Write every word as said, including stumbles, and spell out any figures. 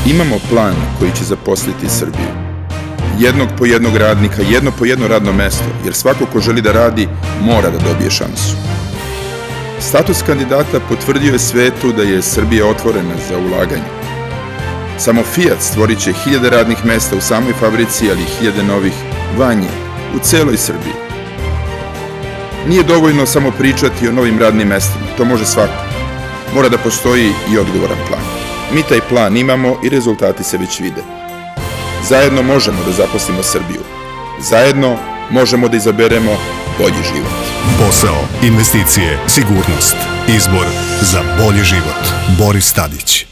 Imamo plan koji će zaposliti Srbiju. Jednog po jednog radnika, jedno po jedno radno mesto, jer svako ko želi da radi mora da dobije šansu. Status kandidata potvrdio je svetu da je Srbija otvorena za ulaganje. Samo Fiat stvorit će hiljade radnih mesta u samoj fabrici, ali i hiljade novih van nje, u celoj Srbiji. Nije dovoljno samo pričati o novim radnim mestima, to može svako. Mora da postoji i odgovoran plan. Mi taj plan imamo i rezultati se već vide. Zajedno možemo da zaposlimo Srbiju. Zajedno možemo da izaberemo bolji život. Posao, investicije, sigurnost. Izbor za bolji život. Boris Tadić.